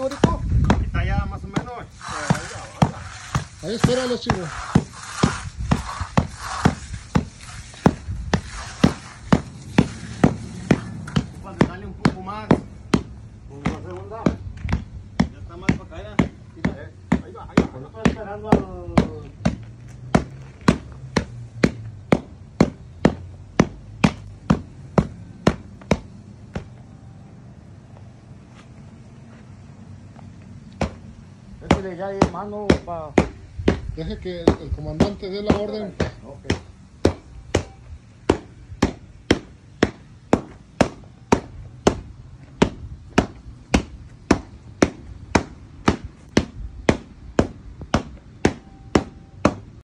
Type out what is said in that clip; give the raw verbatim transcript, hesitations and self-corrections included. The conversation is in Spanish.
Morico? Está ya más o menos. Ahí espéralo, chico. Cuando sale un poco más. Una segunda. Ya está más para acá. Eh, ahí va, ahí va. Yo estoy esperando al... Este le ya hay mano para... Deje que el, el comandante dé la orden. Ok.